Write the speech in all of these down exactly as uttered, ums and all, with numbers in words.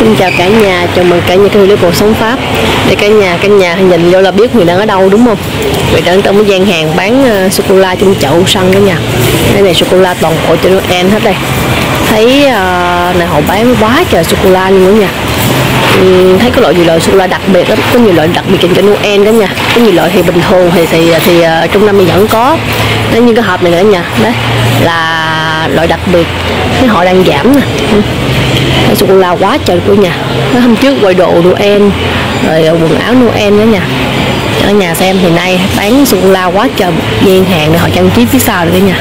Xin chào cả nhà, chào mừng cả nhà cái video cuộc sống Pháp. Để cả nhà, cả nhà nhìn vô là biết Huyền đang ở đâu đúng không? Huyền đang trong cái gian hàng bán uh, sô cô la trong chậu sân cả nhà. Đây này sô cô la toàn bộ cho Noel hết đây. Thấy uh, này họ bán quá trời sô cô la luôn cả nhà. Uhm, thấy có loại gì loại sô cô la đặc biệt lắm, có nhiều loại đặc biệt dành cho Noel cả nhà. Có nhiều loại thì bình thường thì thì thì uh, trong năm thì vẫn có. Đấy, như cái hộp này cả nhà, đấy là loại đặc biệt, cái họ đang giảm nè. Cái sô cô la quá trời của nhà. Nó hôm trước quay đồ Noel rồi quần áo Noel nữa nha. Ở nhà xem thì nay bán sô cô la quá trời gian hàng để họ trang trí phía sau rồi cả nhà.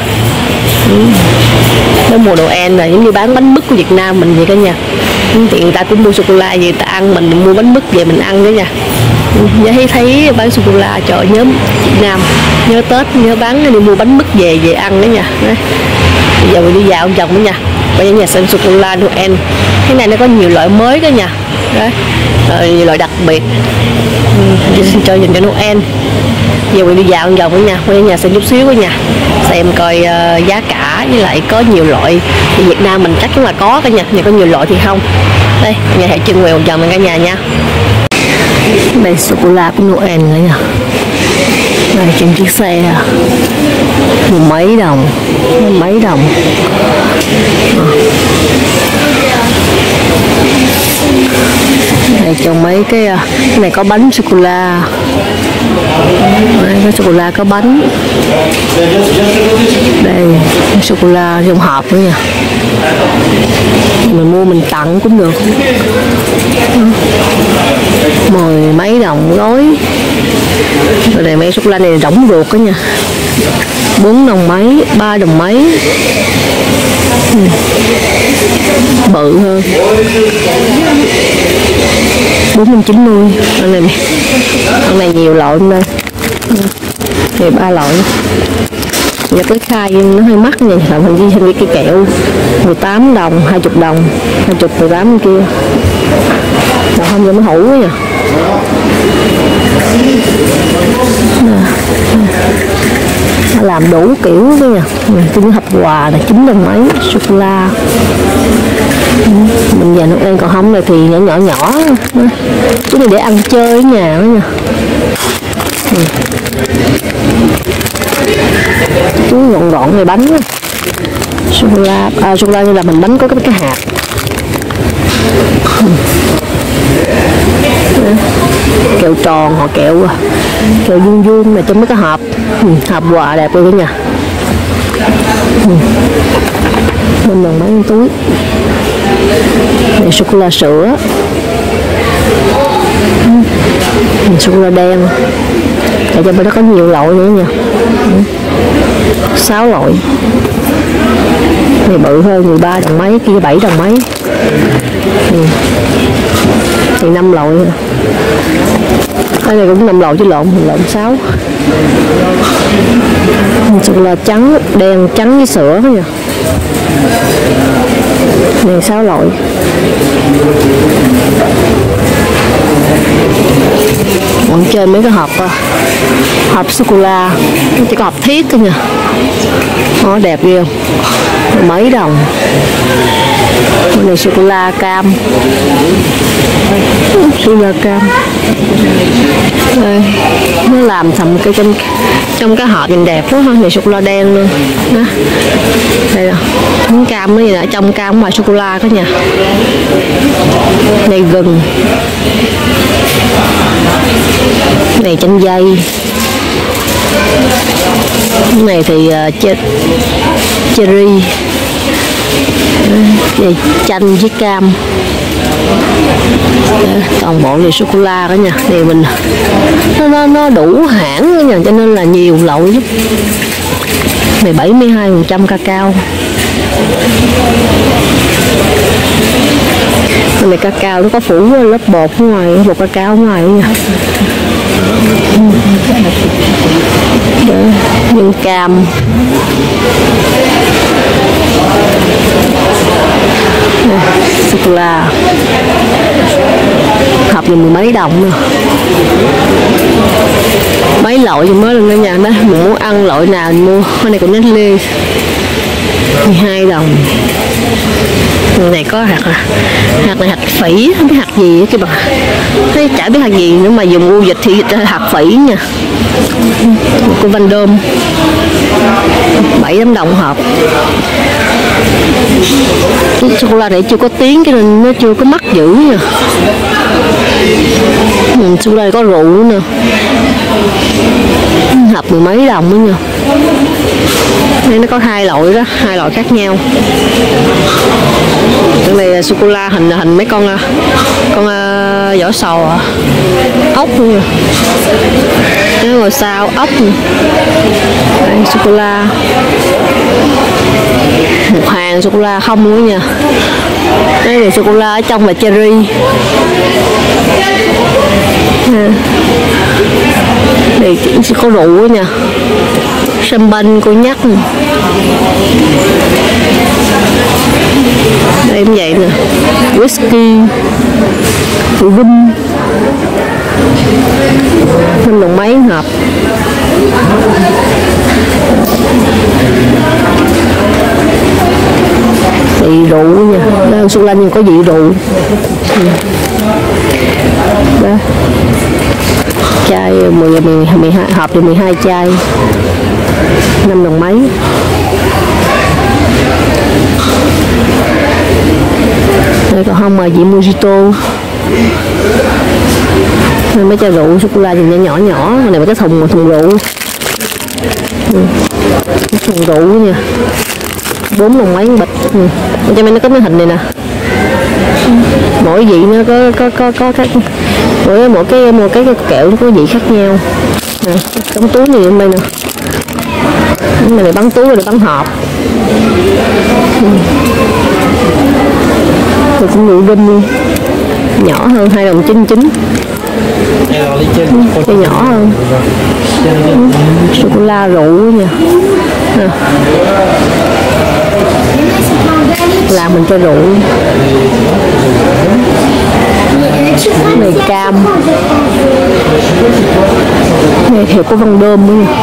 Nó mùa Noel là giống như bán bánh mứt của Việt Nam mình vậy cả nhà. Thì người ta cũng mua sô cô la gì người ta ăn, mình mua bánh mứt về mình ăn cả nhà. Giá thấy thấy bán sô cô la trời nhóm Việt Nam nhớ Tết nhớ bán đi mua bánh mứt về về ăn đó nha. Đấy. Bây giờ mình đi dạo vòng đó nha. Bây giờ nhà xem sô cô la Noel. Cái này nó có nhiều loại mới đó nha. Đấy. Rồi nhiều loại đặc biệt. Ừ, xin cho dành cho Noel. Giờ mình đi dạo vòng đó nha. Bây giờ nhà xem chút xíu đó nha. Xem coi uh, giá cả với lại có nhiều loại. Thì Việt Nam mình chắc chắn là có cả nhà, nhưng có nhiều loại thì không. Đây, nhà hãy chân quẹo vòng mình cả nhà nha. Đây sô cô la của Noel nữa nha. Đây trên chiếc xe mười mấy đồng, mấy đồng. Đây trong mấy cái, cái này có bánh sô cô la. Đây có sô cô la có bánh. Đây sô cô la trong hộp nữa nha. Mình mua mình tặng cũng được. Mười mấy đồng gói. Rồi này mấy sô cô la này rỗng ruột đó nha. Bốn đồng mấy, ba đồng mấy. Ừ. Bự hơn. Bốn trăm chín mươi. Con này con này nhiều loại đây. Này ba loại. Giờ cái khai nó hơi mắc nha, làm hình như hình cái kẹo mười tám đồng, hai mươi đồng, hai mươi mười tám kia. Mà không cho nó hủ quá nha. Nó làm đủ kiểu đó nha. Cái hộp quà là chín đồng mấy, sô cô la. Mình giờ Noel còn không này thì nhỏ nhỏ nhỏ. Cái này để ăn chơi ở nhà đó nha. Ừ. Chú gọn gọn này bánh đó. Sô cô la, à, sô cô la như là mình bánh có cái, cái hạt. Ừ. Kẹo tròn họ kẹo kẹo vuông vuông này trong mấy cái hộp. Ừ, hộp quà đẹp luôn cả nhà. Ừ. Bên đồng mấy túi. Này sô cô la sữa. Ừ. Sô cô la đen. Tại cho bên đó có nhiều loại nữa nha. Ừ. sáu loại. Này bự hơn mười ba đồng mấy, kia bảy đồng mấy. Ừ. Thì năm loại. Cái này cũng năm loại chứ lộn, lộn sáu. Sô cô la trắng, đen trắng với sữa đó nha. Này sáu loại. Còn trên mấy cái hộp hộp sô cô la, chỉ có hộp thiết thôi nha. Nó đẹp ghê không? Mấy đồng. Cái này sô cô la cam. Sô cô la cam. Đây, nó làm thành cái trong trong cái hộp nhìn đẹp quá ha. Này sô cô la đen luôn đó. Đây là bánh cam nó gì là trong cam ngoài sô cô la đó nha. Này gừng. Này chanh dây. Cái này thì uh, cherry. Đây, chanh với cam. Toàn bộ này sô cô la đó nha. Thì mình nó, nó, nó đủ hãng đó nha, cho nên là nhiều loại lắm. Này bảy mươi hai phần trăm cacao. Cái này cacao nó có phủ lớp bột ở ngoài, bột cacao ở ngoài nha. Nhân cam. Sô cô la. Hộp mình mười mấy đồng nữa. Mấy loại gì mới lên ở nhà đó. Mình muốn ăn loại nào mình mua. Cái này của Nestle mười hai đồng. Này có hạt à, hạt này hạt phỉ, không biết hạt gì cái bà, thấy chả biết hạt gì nữa mà dùng u dịch thì dịch ra hạt phỉ nha. Của Van Đôm bảy đồng hộp. Cái sô cô la này chưa có tiếng cho nên nó chưa có mắc dữ nha. Ừ, sô cô la này có rượu nữa nè, hộp mười mấy đồng nữa nha. Đây nó có hai loại đó, hai loại khác nhau. Cái này là sô cô la hình hình mấy con con uh, vỏ sò à, ốc luôn nha. Cái ngồi sao ốc nè. Đây sô cô la một hàng sô cô la không luôn nha. Đây là sô cô la ở trong là cherry. À. Đây chỉ có rượu nha, champagne cô nhắc nè. Đây em vậy nè, whisky, rượu rum, thêm đồng mấy hộp. Vị rượu nha, đây sô cô la nhưng có vị rượu. Đó. Chai mười mười hai hộp thì mười hai chai, năm đồng mấy. Đây còn không mà vị mojito. Đây mấy chai rượu sô cô la nhìn nhỏ nhỏ nhỏ, này mấy cái thùng thùng rượu. Ừ. Thùng rượu nha, bốn đồng mấy bịch. Ừ. Cho nên nó có cái hình này nè. Mỗi vị nó có có có có các mỗi mỗi cái một cái, cái kẹo nó có vị khác nhau. Nè, trong túi này bên đây nè. Cái này bắn túi rồi bắn hộp. Ừ. Rồi cũng rượu đinh đi. Nhỏ hơn hai đồng chín chín. Cái nhỏ hơn. Sô cô la rượu nha. Nè. Làm mình cho rượu. Này cam. Này thiệt có Van Đôm nữa nha.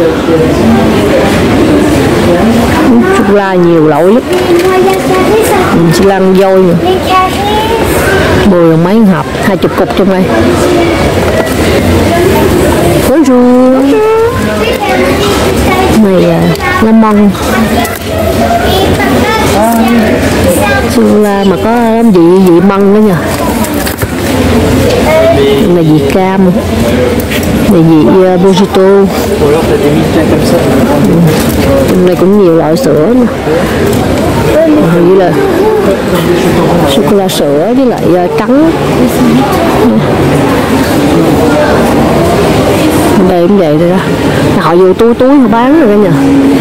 Sô cô la nhiều loại lắm. Mình sẽ lăn dôi nè. Mười đồng mấy hộp, hai chục cục trong đây. Bonjour. Này à, lemon. Sô cô la mà có vị vị măng nữa nha. Này vị cam, này vị uh, mojito. Trong này cũng nhiều loại sữa nữa. Hình như là sô cô la sữa với lại uh, trắng. Đây cũng vậy rồi đó. Họ vô túi túi họ bán rồi đó nha.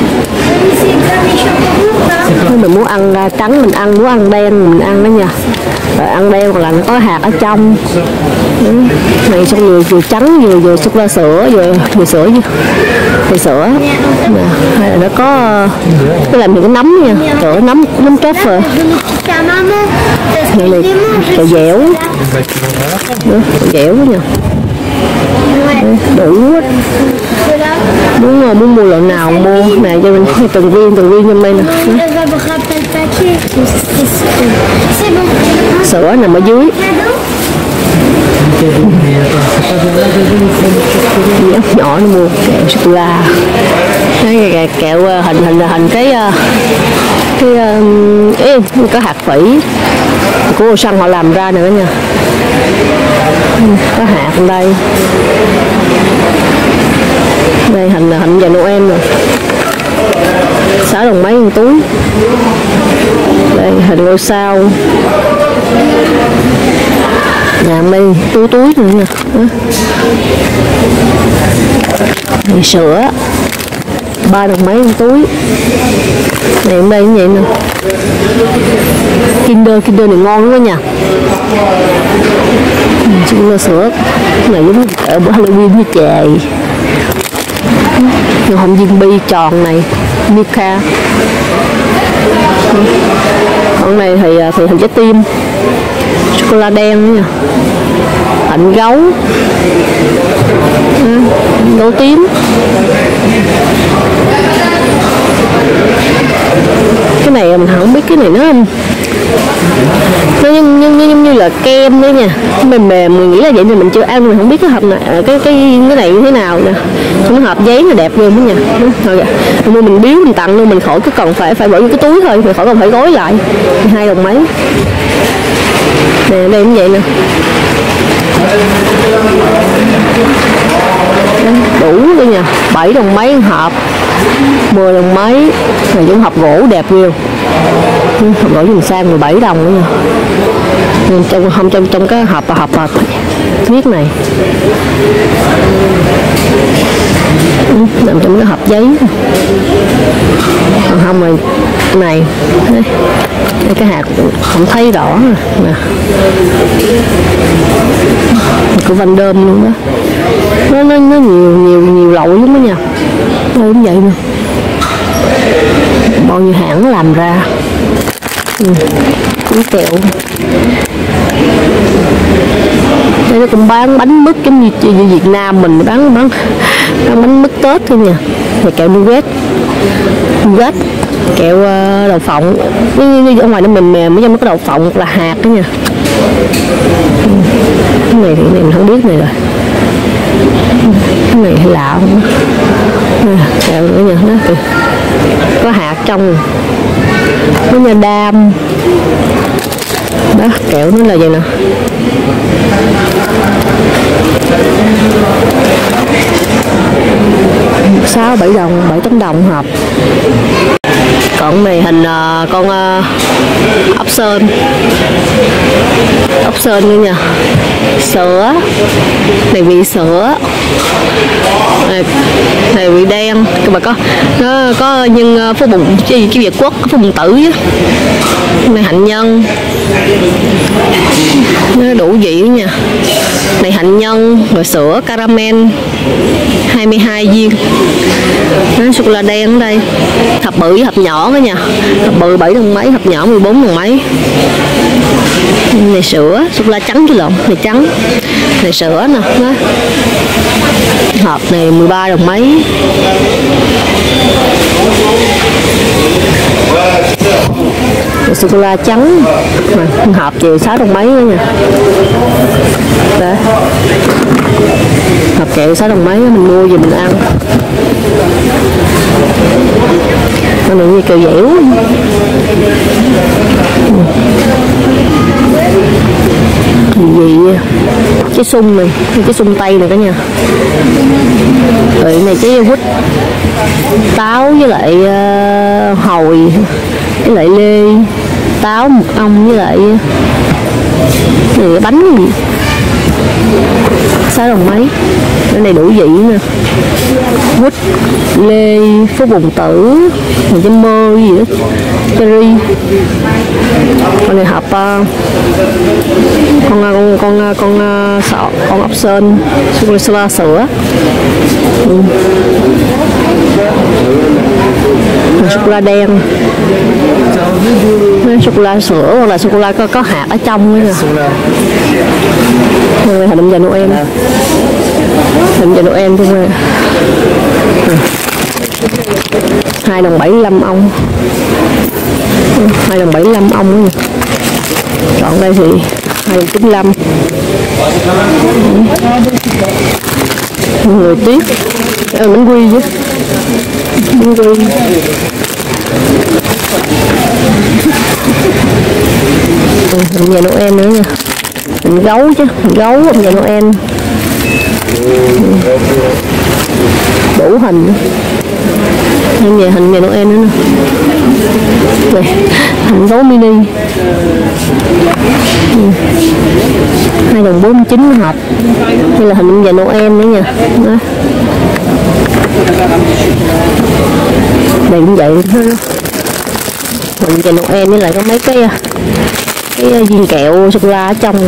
Nếu mình muốn ăn uh, trắng mình ăn, muốn ăn đen mình ăn đó nha. Rồi ăn đen hoặc là nó có hạt ở trong. Ừ. Này xong vừa vừa trắng vừa vừa sô cô la sữa vừa vừa sữa vừa sữa nè. Hay là nó có cái làm gì cái nấm nha, cỡ nấm nấm trớt rồi. Này này kẹo dẻo, kẹo dẻo nha. Đủ hết. Muốn muốn mua loại nào mua này cho mình từng viên từng viên trong đây nè. Sữa nằm ở dưới. Nhỏ nó mua kẹo sô cô la. Cái kẹo, kẹo hình hình hình cái cái ê, có hạt phỉ của Săn họ làm ra nữa nha. Có hạt ở đây. Đây hình hình về Noel rồi. Sáu đồng mấy một túi. Đây hình ngôi sao. Làm đây túi túi nữa nè. Đây, sữa ba đồng mấy một túi. Này ở đây như vậy nè. Kinder Kinder này ngon quá nha. Chúng là sữa này giống ở bữa Halloween với chè. Nhưng không viên bi tròn này Mika. Con này thì thì hình trái tim. Sô cô la đen nha. Hạnh gấu. Ừ, gấu tím. Cái này mình không biết cái này nó nó giống như, như, như là kem đấy nha, mềm mềm, mình nghĩ là vậy nhưng mình chưa ăn, mình không biết cái hộp này cái cái cái này như thế nào nè. Cái hộp giấy nó đẹp luôn đó nha. Thôi kìa, mua mình biếu mình tặng luôn, mình khỏi cứ cần phải phải bỏ vô cái túi thôi, mình khỏi cần phải gói lại. Hai đồng mấy nè, đây cũng vậy nè. Đủ luôn nha, bảy đồng mấy hộp, mười đồng mấy, là những hộp gỗ đẹp ghê. Hộp gỗ dùng sang mười bảy đồng nữa nha. Nhưng trong không trong trong cái hộp hộp hộp viết này nằm trong cái hộp giấy, còn không rồi này đây, cái hạt không thấy rõ nè, của Van Đơm luôn đó, nó nó nó nhiều nhiều nhiều lậu lắm đó nha. Đây cũng vậy nè, bao nhiêu hãng nó làm ra. Ừ, cũng kẹo. Đây nó cũng bán bánh mứt giống như, như Việt Nam mình bán bán bán bánh mứt Tết thôi nha. Này kẹo nougat, nougat, kẹo uh, đậu phộng, như, như ở ngoài nó mềm mềm, ở trong nó có đậu phộng là hạt đó nha. Ừ. Cái này thì cái này mình không biết này rồi. Cái này hay lạ không? À, kẹo nữa nha, nó kìa, có hạt trong, có nha đam. Đó, kẹo nó là vậy nè. Sáu bảy đồng, bảy tám đồng hộp. Còn này hình uh, con uh, ốc sên, ốc sên nữa nha. Sữa, này vị sữa, này, này vị đen, nhưng mà có nó có nhân phú bùng cái cái Việt Quốc, phú bùng tử chứ. Này hạnh nhân, nó đủ vị nha. Này hạnh nhân, rồi sữa caramel hai mươi hai viên. Nó sô cô la đen ở đây, hộp bự với hộp nhỏ đó nha. Hộp bự bảy đồng mấy, hộp nhỏ mười bốn đồng mấy. Này sữa, sô cô la trắng chứ lộn, này trắng. Này sữa nè, đó. Hộp này mười ba đồng mấy. Sô cô la trắng mà hộp chiều sáu đồng mấy nữa nha. Đấy, hộp kẹo sáu đồng mấy mình mua về mình ăn. Con này như kẹo dẻo. Gì gì cái sung này, cái sung tây này cả nhà. Rồi này cái quýt, táo với lại uh, hồi, với lại lê, táo mật ong với lại này cái bánh gì sáu đồng mấy. Cái này đủ vị nè, quýt, lê, phú bùng tử, mình châm mơ gì đó, cherry. Con này hộp uh, con con con con sọ, con ốc sên, sô cô la sữa. Ừ. Sô cô la đen, sô cô la sữa hoặc là sô cô la có, có hạt ở trong nữa nè. Đây hình giờ Noel, hình giờ Noel thôi mà. Hai đồng bảy mươi lăm ông, hai đồng bảy mươi lăm ông nữa. Chọn đây thì hai đồng chín mươi lăm. Người tiếc, à, bánh quy chứ, bánh quy. Ừ, hình nhà Noel nữa nha, hình gấu chứ, hình gấu hình nhà Noel. Ừ. Đủ hình, hình nhà hình nhà Noel nữa nè. Này, hình gấu mini. Ừ. Hai đồng bốn mươi chín hộp. Đây là hình nhà Noel nữa nha. Đó. Đây cũng vậy thôi. Hình nhà Noel với lại có mấy cái cái viên kẹo sô cô la ở trong.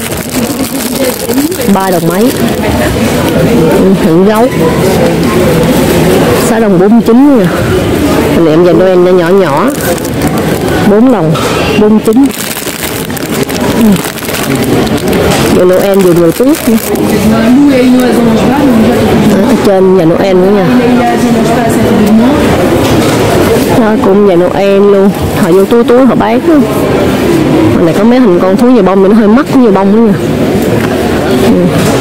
Ba đồng mấy. Hình gấu. Sáu đồng bốn mươi chín nha. Hình này em dành Noel nhỏ nhỏ. Bốn đồng bốn mươi chín. Nhà Noel dùng người tuyết nữa. Ở trên nhà Noel nữa nha. Đó. đó, cũng về Noel luôn, họ vô túi túi họ bán đó. Mà này có mấy hình con thú nhà bông thì nó hơi mắc như bông nữa nha. Ừ.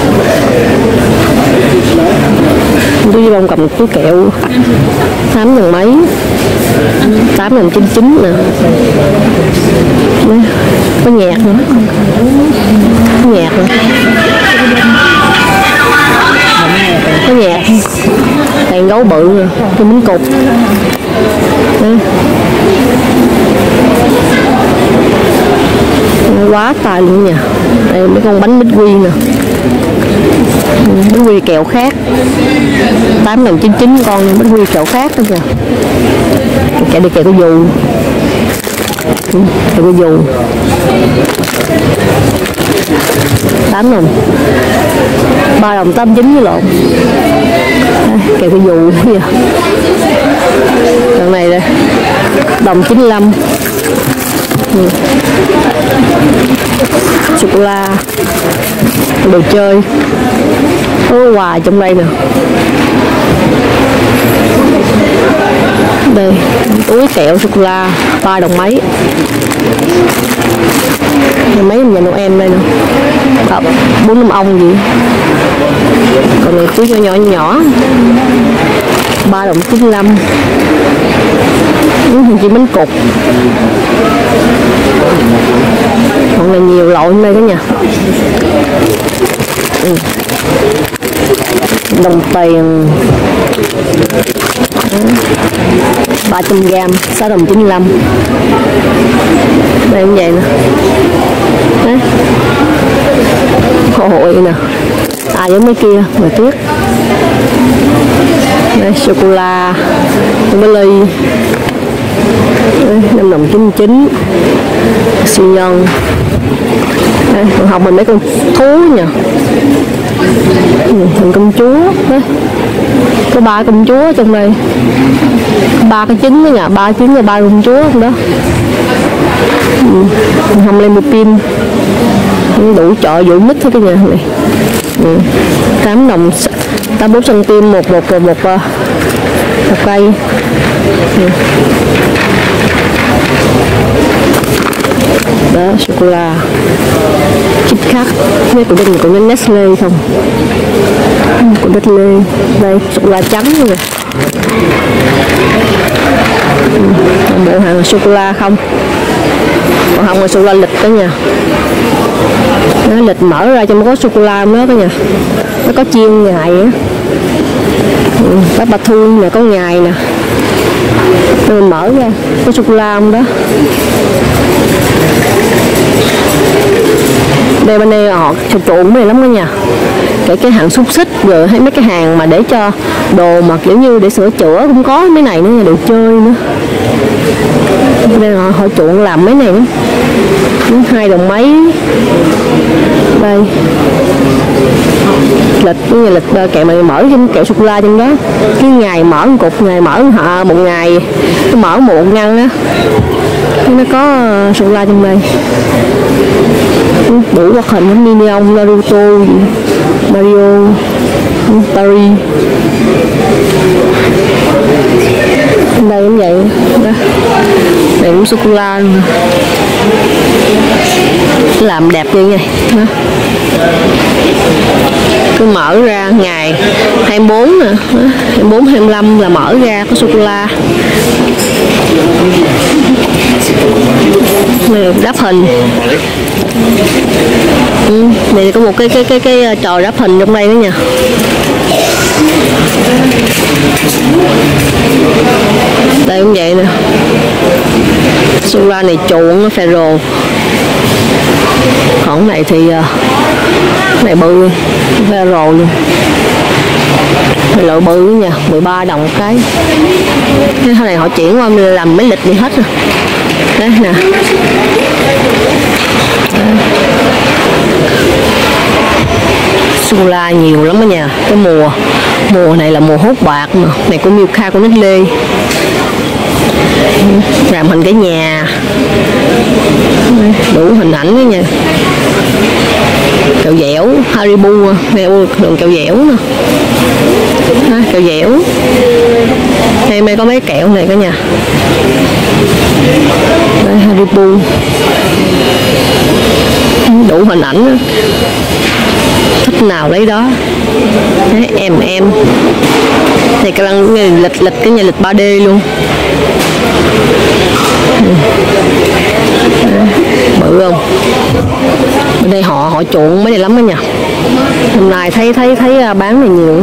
Túi nhà bông cầm một túi kẹo tám ngàn mấy, tám ngàn chín chín nè. Đấy. Có nhạc nữa, có nhạc nữa, có nhạc, đèn gấu bự rồi, cái miếng cục. Đấy. Quá tài luôn nha. Đây mấy con bánh bích quy nè, bánh quy kẹo khác tám ngàn chín chín con, bánh quy kẹo khác đó kìa. Kẹo đi kẹo có dù, kẹo có dù tám đồng, ba đồng tám chín với lộn. Đây, kẹo có dù kìa. Đoạn này đây đồng chín mươi lăm. Ừ. Sô cô la, đồ chơi, có quà trong đây nè. Đây túi kẹo sô cô la ba đồng mấy, mấy nhà Noel đây nè, bốn năm ông gì. Còn này túi nhỏ nhỏ nhỏ ba đồng chín mươi lăm. Hình chỉ bánh cục. Còn này nhiều loại đây đó nha. Ừ. Đồng tiền ba trăm gram sáu đồng chín mươi lăm. Đây cũng vậy nè. Đấy. Hội nè. À giống mấy kia người tuyết. Đây sô cô la, cái ly năm đồng chín mươi chín, siêu nhân. Đây, còn học mình mấy con thú nha, hình công chúa. Đấy. Có ba công chúa trong đây, ba cái trứng đó nha, ba trứng là ba công chúa trong đó. Ừ. Không lên một pin đủ chợ dụ mít thôi cái nhà này. Ừ. tám đồng tám mươi bốn xăng ti mét một một một, một, một, một cây. Ừ. Đó sô cô la chip khác mấy của bên của Nestle không, của Nestle. Đây sô cô la trắng rồi. Ừ. Bộ hàng là sô cô la không, còn không là sô cô la lịch đó nha. Nó lịch mở ra trong có sô cô la đó nha, nó có chiên ngày á. Ừ. Bác bà Thu nè, có ngày nè, rồi mình mở ra có sô cô la không đó. Đây bên đây họ trộn này lắm đó nha, cái cái hàng xúc xích rồi hay mấy cái hàng mà để cho đồ mà kiểu như để sửa chữa cũng có mấy này nữa nha, đồ chơi nữa. Đây họ họ trộn làm mấy này nữa, hai đồng mấy. Đây lịch cái ngày lịch kẹo mày mở trong kẹo sô cô la trong đó, cái ngày mở một cục, ngày mở họ một ngày nó mở một ngăn á, nó có sô cô la trong đây. Đủ hoạt hình Minion, Naruto, Mario, Paris. Đây cũng vậy đó. Đây cũng sô cô la luôn. Làm đẹp như vậy đó. Cứ mở ra ngày hai mươi bốn nè, hai mươi bốn hai mươi lăm là mở ra có sô cô la. Này đáp hình. Ừ, này có một cái cái cái cái trò đáp hình trong đây nữa nha. Đây cũng vậy nè. Sô cô la này trộn Ferrero. Còn này thì này bự Ferrero luôn. Này loại bự nha, mười ba đồng cái. Cái này họ chuyển qua làm mấy lịch đi hết rồi. Đấy nè. Sô cô la nhiều lắm đó nha. Cái mùa mùa này là mùa hốt bạc mà. Này của Milka, của Nestle. Làm hình cái nhà, đủ hình ảnh đó nha. Kẹo dẻo Haribo nè, đường kẹo dẻo nè. À, kẹo dẻo. hay mê có mấy kẹo này cả nhà. Đây, Haribo đủ hình ảnh đó. Thích nào lấy đó. Đấy, em em thì cái lăng lịch lịch cái nhà lịch ba D luôn. Bự không? Bên đây họ họ chuộng mấy này lắm đó nha. Hôm nay thấy thấy thấy bán này nhiều.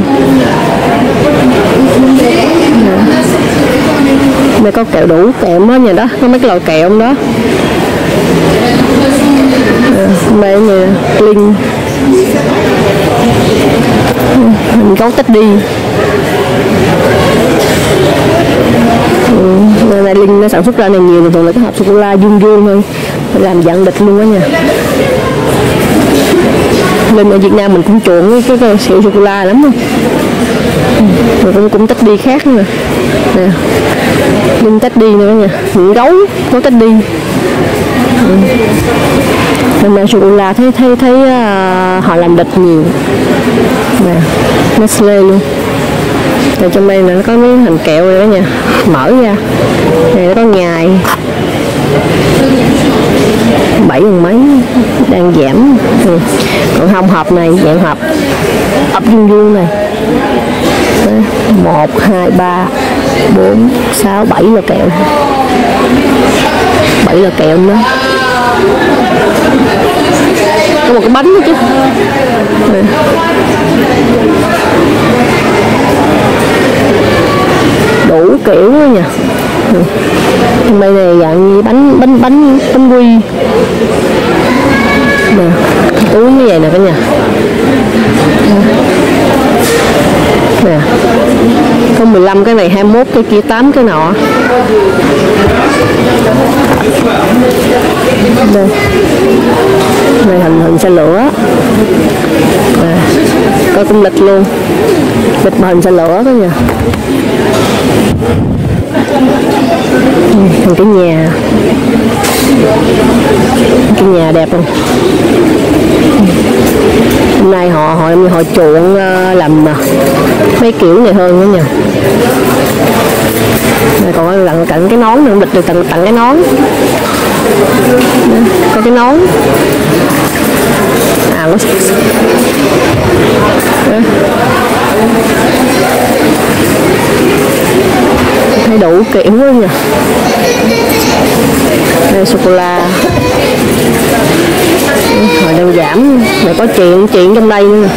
Đây có kẹo đủ kẹo đó nhà đó, có mấy cái loại kẹo đó. Đây nè, Linh mình có Tết đi. Ừ, này Linh nó sản xuất ra này nhiều, thường là cái hộp sô cô la vuông vuông thôi, làm dạng địch luôn đó nha. Linh ở Việt Nam mình cũng chuộng cái cái, cái sữa sô cô la lắm không? Rồi cũng cũng Tết đi khác nữa nè. Linh Tết đi nữa nha, những gấu có Tết đi. Ừ. Hôm nay sô cô la thấy thấy thấy uh, họ làm địch nhiều nè, Nestle luôn. Rồi trong đây là nó có mấy hình kẹo này đó nha, mở ra này nó có ngài bảy nghìn mấy đang giảm. Ừ. Còn không hộp này dạng hộp ấp vuông vuông này. Đấy. một, hai, ba, bốn, sáu, bảy là kẹo, bảy là kẹo đó. Có một cái bánh nữa chứ. Đây. Đủ kiểu nữa nha. Trong đây này dạng như bánh bánh bánh bánh quy nè, túi như vậy nè cả nhà. Nè, có mười lăm cái này, hai mươi mốt cái kia, tám cái nọ. Đây, này hình hình xe lửa à, có cung lịch luôn, lịch mà hình xe lửa đó nha. Hình cái nhà, cái nhà đẹp không? Hôm nay họ họ họ chuộng làm mấy kiểu này hơn nữa nha. Rồi còn tặng tặng cái nón nữa, lịch được tặng tặng cái nón. Đó, có cái nón. À nó thấy đủ kiểu luôn nha. Đây sô cô la. Họ đang giảm, này có chuyện chuyện trong đây nữa.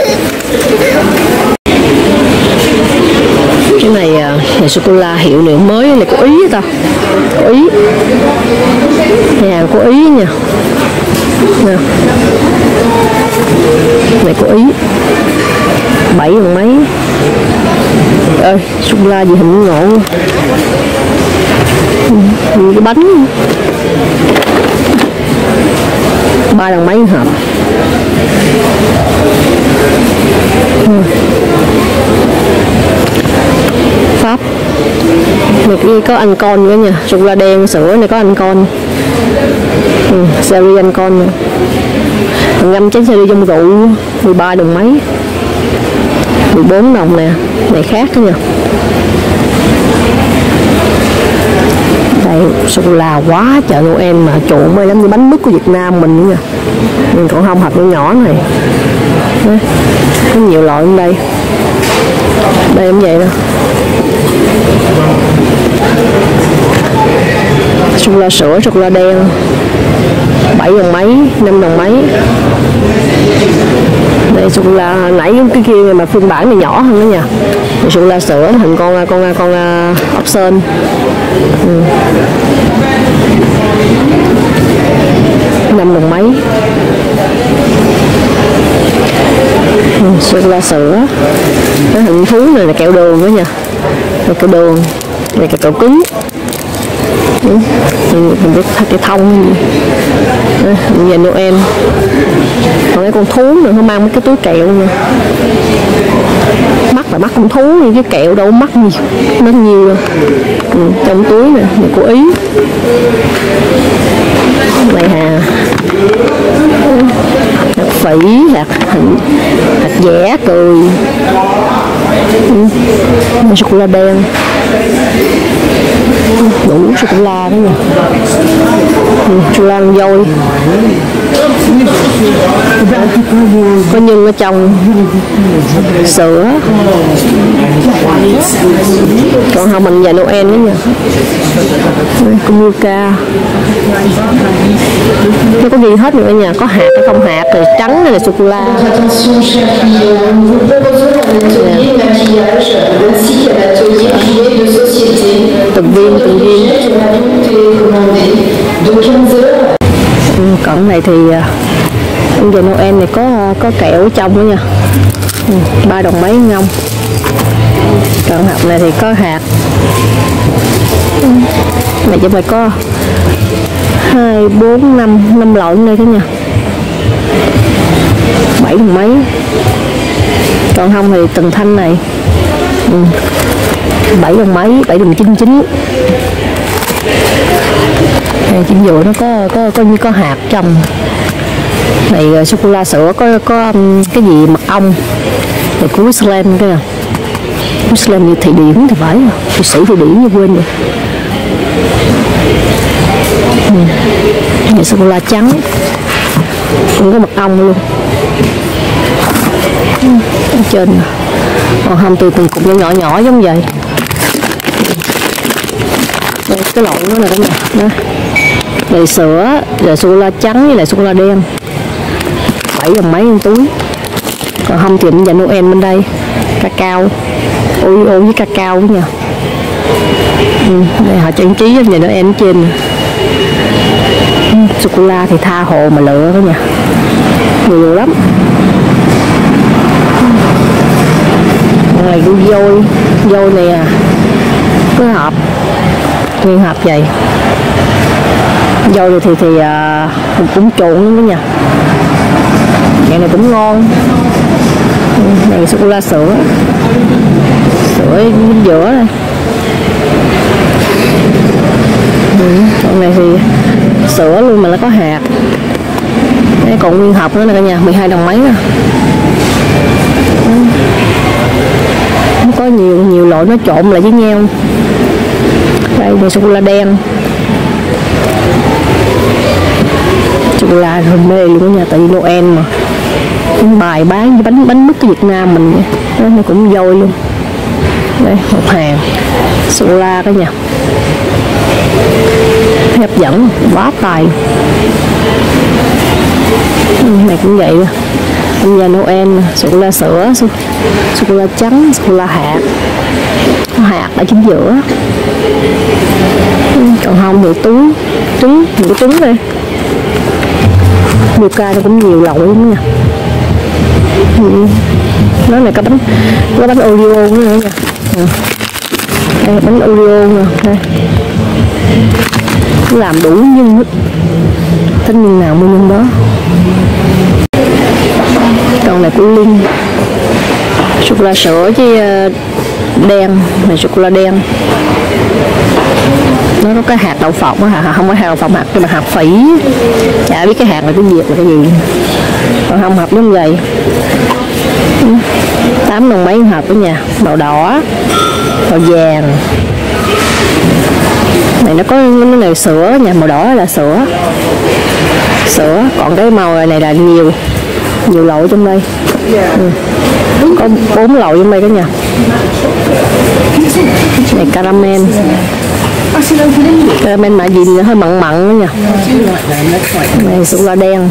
Cái này này sô cô la hiệu liệu mới này của Ý ta, của Ý, hàng của Ý nha. Nè. Này của Ý, bảy nghìn mấy. Ơi sô cô la gì hình ngộ, ừ, cái bánh ba đồng mấy hộp. Ừ. Pháp này kia có anh con nữa nha, sô cô la đen sữa này có anh con. Ừ, series anh con nữa. Ngâm chén series trong rượu mười ba đồng mấy, mười bốn đồng nè, này khác đó nha. Đây sô cô la quá chợ Noel mà chuộng mê lắm, như bánh mứt của Việt Nam mình nữa nha. Mình còn không hộp nhỏ nhỏ này. Đấy, có nhiều loại ở đây. Đây cũng vậy nè. Sô cô la sữa, sô cô la đen bảy đồng mấy, năm đồng mấy. Đây sô cô la nãy cái kia mà phiên bản này nhỏ hơn đó nha. Sô cô la sữa hình con con con ốc sên. Ừ. năm đồng mấy. Ừ, sô cô la sữa. Cái hình thú này là kẹo đường nữa nha. Đây kẹo đường, đây kẹo cứng. Ừ. Mình biết cái thông về Noel. Còn cái con thú nữa nó mang mấy cái túi kẹo nha. Mắc là mắc con thú, như cái kẹo đâu mắc nhiều, nó nhiều rồi. Ừ, trong túi nè, này của Ý. Này hà hạt phỉ, hạt hạt dẻ cười. Ừ. Sô cô la đen đủ sô cô la đó nha. Sô cô la dôi có nhân ở trong sữa, còn không mình về Noel đó nha. Kumulka nó có ghi hết nữa nha, có hạt hay không hạt, rồi trắng này là sô cô la. Từng viên từng viên. Ừ, còn này thì về Noel này có có kẹo ở trong nữa nha. Ừ, ba đồng mấy ngông. Còn hộp này thì có hạt. Ừ, này cho mày có hai bốn năm năm loại đây đó nha. Bảy đồng mấy. Còn không thì từng thanh này. Ừ, bảy đồng mấy, bảy đồng chín chín. Chim dụ nó có có có như có hạt trong này. Sô cô la sữa có có cái gì mật ong này của Queensland cái nào Queensland như Thụy Điển thì phải, Thụy Sĩ Thụy Điển như quên rồi. Ừ. Này sô cô la trắng cũng có mật ong luôn. Ừ. Ở trên còn không từ từng cục nhỏ nhỏ giống vậy. Đây, cái loại nó là cái này đó. Rồi sữa, rồi sô cô la trắng với lại sô cô la đen, bảy đồng mấy trong túi. Còn không thì mình dành Noel bên đây cacao, Oreo với cacao đó nha. Ừ, đây họ trang trí về Noel trên. Ừ, sô cô la thì tha hồ mà lựa đó nha, nhiều lắm. Còn này cái dôi, dôi này à, cái hộp nguyên hộp vậy. Dâu thì thì uh, cũng trộn luôn đó nha. Cái này cũng ngon. Này sô cô la sữa, sữa bên giữa đây. Ừ, còn này thì sữa luôn mà nó có hạt. Đây còn nguyên hộp nữa nè cả nhà, mười hai đồng mấy nè. Nó có nhiều nhiều loại nó trộn lại với nhau. Đây là sô cô la đen. Sô cô la hơi mê luôn đó nha, tại vì Noel mà bài bán với bánh bánh mứt của Việt Nam mình đó, nó cũng dôi luôn. Đây một hàng sô cô la đó nha, hấp dẫn quá tài. Ừ, này cũng vậy đó. Bây giờ Noel sô cô la sữa, sô cô la trắng, sô cô la hạt, có hạt ở chính giữa. Ừ, còn không thì túi trứng, những cái trứng đây. Milka nó cũng nhiều loại lắm nha. Ừ. Nó này có bánh, có bánh Oreo nữa nha. Ừ. Đây bánh Oreo nè, đây. Làm đủ nhân hết, thích nhân nào mua nhân đó. Còn này của Linh, sô cô la sữa với đen, này sô cô la đen. Nó có cái hạt đậu phộng á, không có hạt đậu phộng hạt, nhưng mà hạt phỉ. Chả biết cái hạt này cái gì là cái gì. Còn không hộp giống vậy. Tám đồng mấy hộp đó nha, màu đỏ, màu vàng. Này nó có cái này sữa nha, màu đỏ là sữa. Sữa, còn cái màu này là nhiều nhiều loại trong đây. Ừ. Có bốn loại trong đây đó nha. Này caramel. Caramel mạ gì hơi mặn mặn nữa nha. Này sô cô la đen.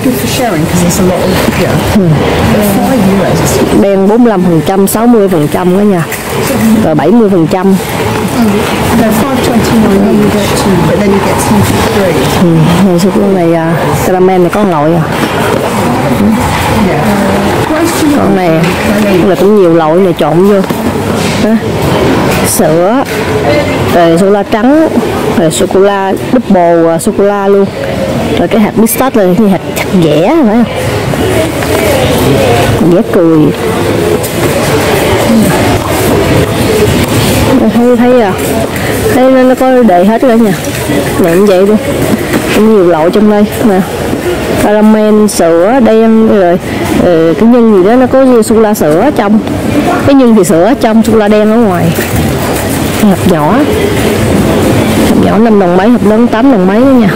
Ừ. Đen bốn mươi lăm phần trăm, sáu mươi phần trăm đó nha. Rồi bảy mươi phần trăm. Ừ. Này sô cô la này caramel này có một loại à. Ừ. Con này là cũng nhiều loại này trộn vô. Đó. Sữa, rồi sô cô la trắng, rồi sô cô la double sô cô la luôn, rồi cái hạt biscuit là cái hạt dẻ phải không? Dẻ cười. Thấy thấy à, thấy nó, nó có đề hết rồi nha, này cũng vậy luôn, cũng nhiều loại trong đây nè. Caramel, sữa đen, rồi, rồi cái nhân gì đó nó có sô cô la sữa trong, cái nhân thì sữa trong, sô cô la đen ở ngoài. Hộp nhỏ, hộp nhỏ năm đồng mấy, hộp lớn tám đồng mấy nữa nha.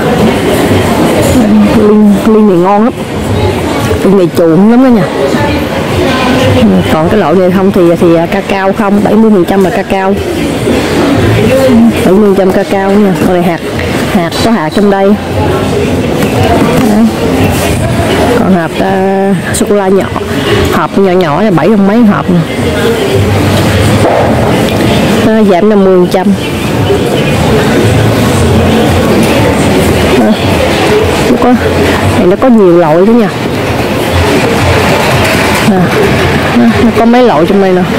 Liên, liên này ngon lắm, liên này chuộng lắm đó nha. Còn cái loại này không thì thì cacao không, bảy mươi phần trăm là cacao, bảy mươi phần trăm cacao nha. Con này hạt hạt có hạt trong đây. Đấy. Còn hộp uh, sô cô la nhỏ, hộp nhỏ nhỏ là bảy đồng mấy hộp nè. Nó giảm năm mươi phần trăm. Nó có này, nó có nhiều loại đó nha. À, nó có mấy loại trong đây nè.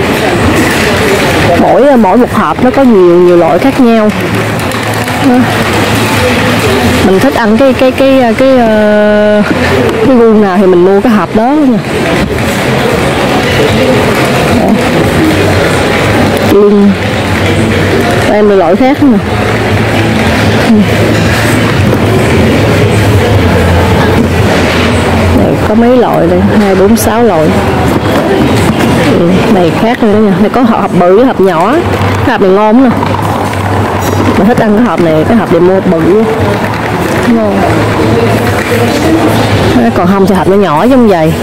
Mỗi mỗi một hộp nó có nhiều nhiều loại khác nhau. Đó. Mình thích ăn cái cái cái cái cái, uh, cái gu nào thì mình mua cái hộp đó nha. Linh đây một loại khác nè. Này có mấy loại đây, hai bốn sáu loại. Ừ, này khác rồi đó nha. Này có hộp bự với hộp nhỏ. Cái hộp này ngon nè. Mình thích ăn cái hộp này, cái hộp này mua bự ngon. Còn không thì hộp nhỏ nhỏ giống vậy.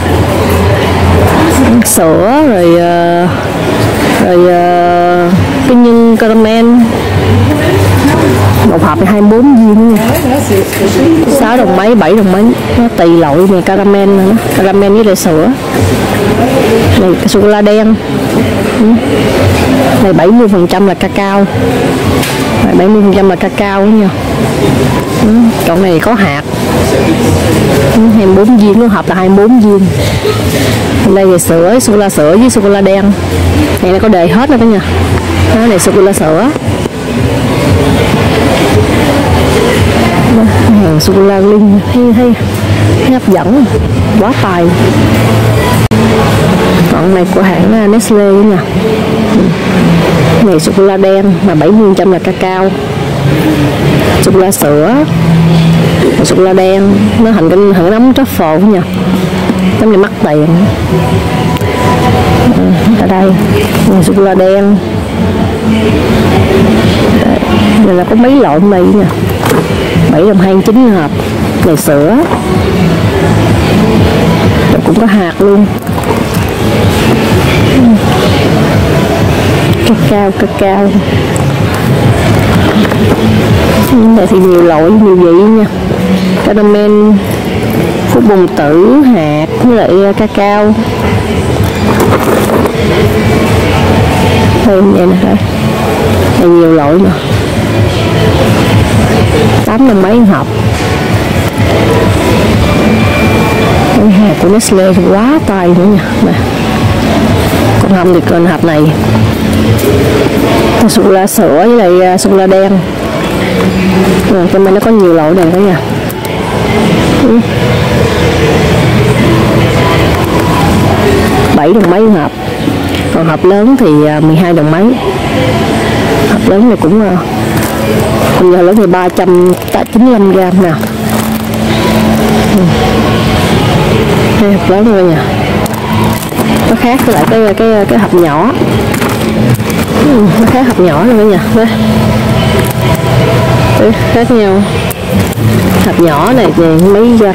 Sữa rồi uh, rồi uh, cái nhân caramel. Một hộp này hai mươi bốn viên nha. sáu đồng mấy, bảy đồng mấy. Nó tùy loại này, caramel này, caramel với lại sữa. Này cái sô cô la đen. Ừ. Này bảy mươi phần trăm là cacao. bảy mươi phần trăm là cacao nha. Ừ. Còn này có hạt. Ừ, hai mươi bốn viên, nó hộp là hai mươi bốn viên. Đây là sữa, sô cô la sữa với sô cô la đen. Này nó có đề hết rồi đó nha. Đó, này sô cô la sữa. Hàng sô cô la Linh thấy, thấy, thấy hấp dẫn, quá tài. Còn này của hãng Nestle nha. Này sô cô la đen mà bảy mươi phần trăm là cacao. Sô cô la sữa, sô cô la đen, nó hình cái hình nấm truffle nha. Nấm này mắc tiền. Ở đây này sô cô la đen. Đây, này là có mấy loại này nha. bảy đồng hai mươi chín hộp. Này sữa. Rồi cũng có hạt luôn. Cacao, cacao. Này thì nhiều loại, nhiều vị nha. Caramel, phúc bùng tử, hạt với lại cacao. Thêm vậy nè đây. Đây nhiều loại nè. tám đồng mấy hộp. Cái hạt của Nestle thì quá tài nữa nha. Nè. Còn không thì còn hộp này sô cô la sữa với lại sô cô la đen. Rồi trong đây nó có nhiều loại này đó nha. Ừ. bảy đồng mấy hộp. Còn hộp lớn thì mười hai đồng mấy. Hộp lớn này cũng còn giờ lớn thì ba trăm chín mươi lăm gram nè. Ừ. Đây, hộp lớn rồi nha. Nó khác với lại cái cái cái hộp nhỏ. Ừ, nó khác hộp nhỏ rồi nha. Đây. Đấy, khác nhau. Hộp nhỏ này thì mấy gram?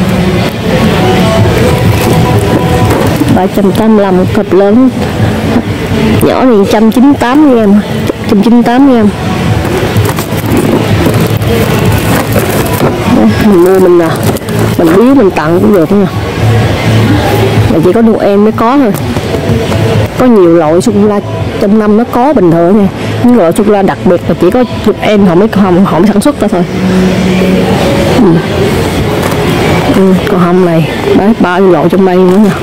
ba trăm tám mươi lăm. Hộp lớn nhỏ thì một trăm chín mươi tám gram. một trăm chín mươi tám gram. Đấy, mình mua mình nè, mình biếu mình tặng cũng được nha. Mà chỉ có Noel mới có thôi. Có nhiều loại sô cô la trong năm nó có bình thường nha. Những loại sô cô la đặc biệt là chỉ có Noel họ mới không họ mới sản xuất ra thôi. Ừ. Ừ, còn không này đấy, bao nhiêu loại trong đây nữa nha.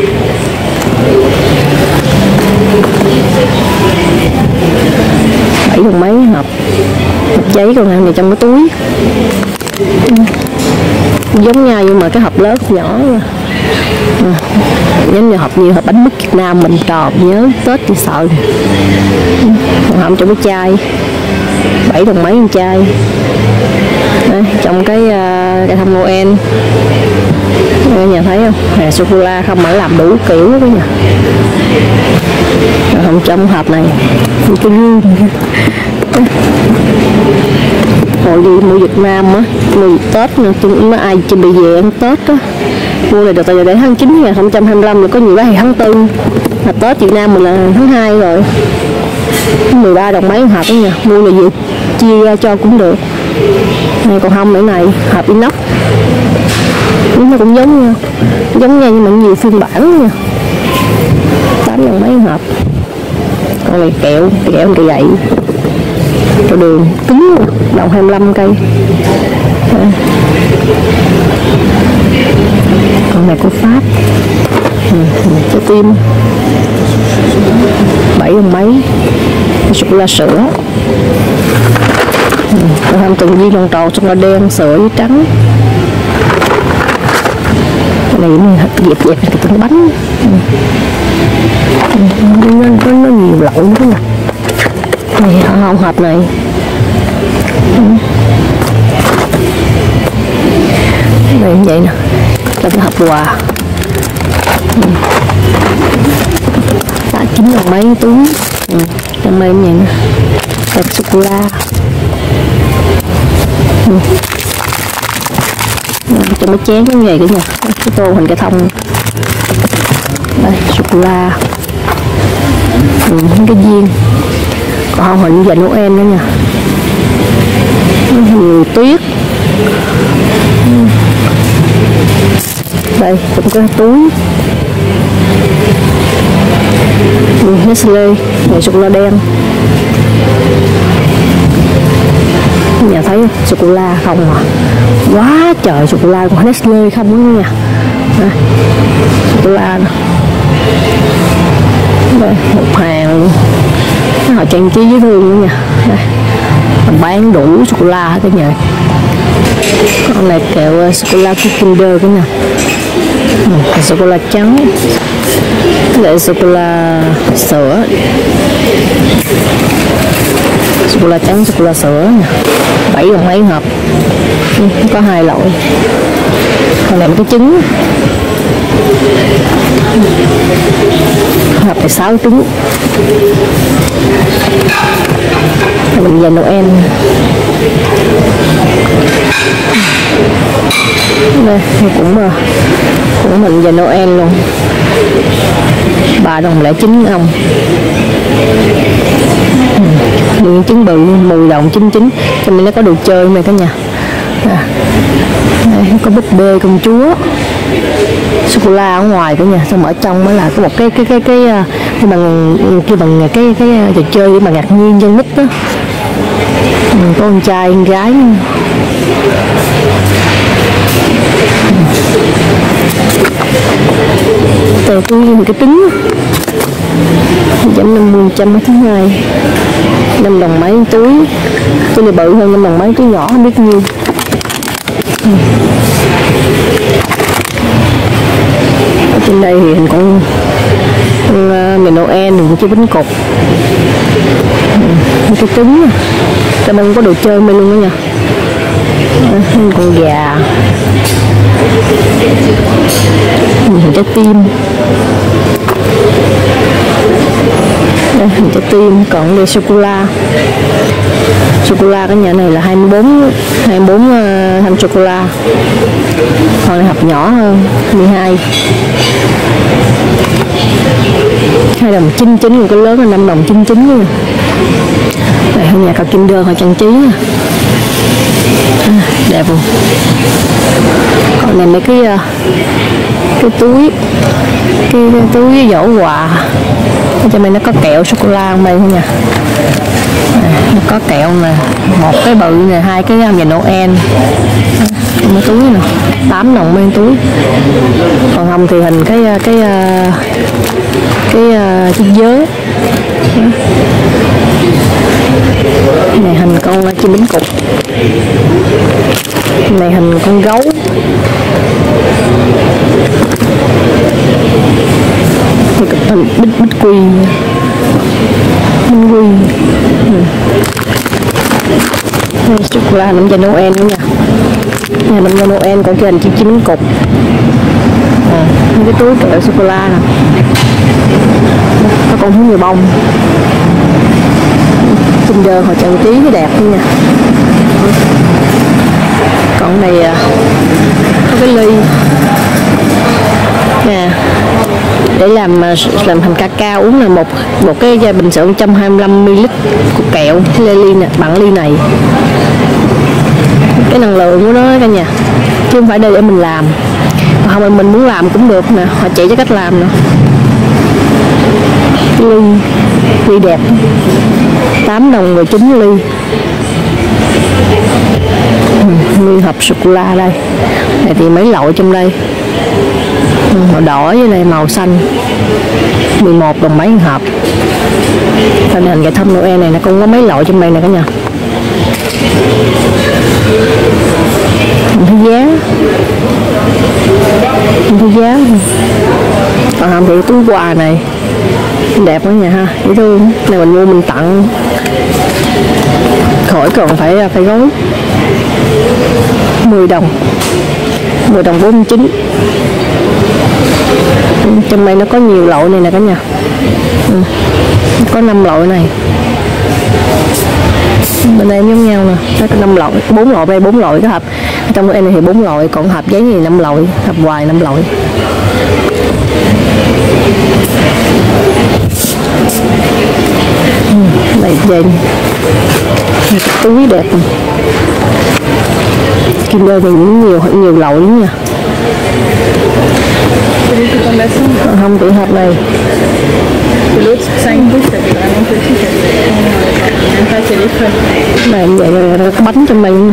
Bảy đồng mấy hộp. Hộp giấy còn ăn này trong cái túi. Ừ. Giống nhau nhưng mà cái hộp lớn nhỏ nha. À, giống như hộp như hộp bánh mứt Việt Nam mình tròn nhớ Tết thì sợ. Ừ. Còn hộp trong cái chai bảy đồng mấy một chai. Đấy, trong cái uh, cây thông Noel. Cả nhà thấy không, hàng sô cô la không mà làm đủ kiểu đó cả nhà. Rồi không trong hộp này như cái gương. Hồi đi mua Việt Nam á, mua Tết nè, nó ai chuẩn bị về ăn Tết á, mua này được tại để tháng chín hai không hai lăm, rồi có nhiều cái thì tháng tư, mà Tết Việt Nam mình là tháng hai rồi, mười ba đồng mấy hộp đó nha, mua này về chia ra cho cũng được. Này còn không, cái này hộp inox, nó cũng giống giống nhau nhưng mà nhiều phiên bản nha, tám đồng mấy hộp. Con này kẹo, kẹo cây gậy, kẹo đường cứng, đồng hai mươi lăm cây. Con này của Pháp, ừ, trái tim bảy đồng mấy, sô cô la sữa, ừ, còn ham từng viên tròn tròn, sô cô la đen, sữa với trắng. Cái này dẹp dẹp cái từng bánh, ừ. nó, nó, nó nhiều lậu nữa nè. Này không hộp này, ừ. Đây như vậy nè, trong cái hộp quà, ừ. Chín đồng mấy túi, ừ. Trong đây như vậy nè, đẹp sô cô la, ừ. Trong cái chén như vậy cả nhà, cái tô hình cái thông, đây sô cô la, ừ, cái viên, còn không hình giờ Noel nữa nha, nhiều tuyết, ừ. Đây trong cái túi, ừ, Nestle, này sô cô la đen, nhà thấy không? Sô cô la không à, quá trời sô cô la của Nestle không đó nha. Đây, sô cô la nè, đây một hàng luôn, họ trang trí với thương nữa nha. Đây, mình bán đủ sô cô la hết cả nhà. Con này kẹo sô cô la của Kinder cả nhà, ừ, sô cô la trắng, lại sô cô la sữa, sô cô la trắng, sô cô la sữa nè, bảy đồng mấy hộp, ừ, có hai loại. Còn này cái trứng, hộp này sáu trứng, mình về Noel. Đây cũng cũng mình về Noel luôn, ba đồng lẻ chín ông, ừ, trứng bự mười đồng chín chín, cho nên nó có đồ chơi này cả nhà. À, đây, có búp bê công chúa, sô cô la ở ngoài cả nhà, xong ở trong mới là có một cái cái cái cái cái bằng cái bằng cái cái trò chơi để mà ngạc nhiên cho nít đó, ừ, có con trai con gái. Tờ túi cái trứng giảm năm mươi trăm thứ hai, năm đồng mấy túi, túi này bự hơn năm đồng mấy, túi nhỏ không biết nhiêu. Ừ. Ở trên đây thì hình con con mì Noel mình cái bánh cột, ừ, cái trứng, trong đây có đồ chơi mê luôn đó nha. À, con gà, hình trái tim, đây hình trái tim. Còn đây sô cô la, sô cô la cái nhà này là hai mươi bốn hai mươi bốn thanh sô cô la, còn này hộp nhỏ hơn mười hai, hai đồng chín chín, một cái lớn là năm đồng chín chín luôn. Đây nhà cậu Kinder họ trang trí nè, à, đẹp không? Còn này mấy cái cái túi, cái, cái túi giỏ quà, cho mình nó có kẹo sô cô la đây thôi nha. À, nó có kẹo nè, một cái bự nè, hai cái về Noel, mấy túi nè, tám đồng mấy túi. Còn không thì hình cái cái cái cái, cái chiếc vớ. Này hình con chim bánh cục, này hình con gấu, hình bích bích quy, bích quy, sô cô la nằm cho Noel nữa nha. Này nằm cho Noel, còn cái hình chim chim bánh cục. À, cái túi kẹo sô cô la nè, có con húng người bông. Kinder họ trang trí cái đẹp luôn nha. Còn này có cái ly nè, để làm làm thành ca cao uống là một một cái bình sữa một trăm hai mươi lăm mi li lít của kẹo. Cái ly nè, bằng ly này cái năng lượng của nó cả nhà, chứ không phải đây để mình làm. Còn không mình muốn làm cũng được nè, họ chỉ cho cách làm nè. Ly ly đẹp, tám đồng mười chín ly. Nguyên hộp sô cô la đây. Này thì mấy loại trong đây, màu đỏ với này màu xanh, mười một đồng mấy hộp. Thành hình cái thông Noel này nó cũng có mấy loại trong đây nè cả nhà. Mình thấy giá, mình thấy giá. Còn không thì túi quà này đẹp quá nhà ha, dễ thương. Này mình mua mình tặng, khỏi còn phải phải gói. Mười đồng, mười đồng bốn mươi chín. Trong đây nó có nhiều loại này nè cả nhà. Ừ. Có năm loại này. Bên đây giống nhau nè, nó có năm loại, bốn loại đây, bốn loại cái hộp. Trong đây này thì bốn loại, còn hộp giấy này năm loại, hộp hoài năm loại. Ừ, đây dây túi đẹp. Kinder thì cũng nhiều nhiều loại lắm nha. Không chỉ hộp này. Này vậy là có bánh trong mình.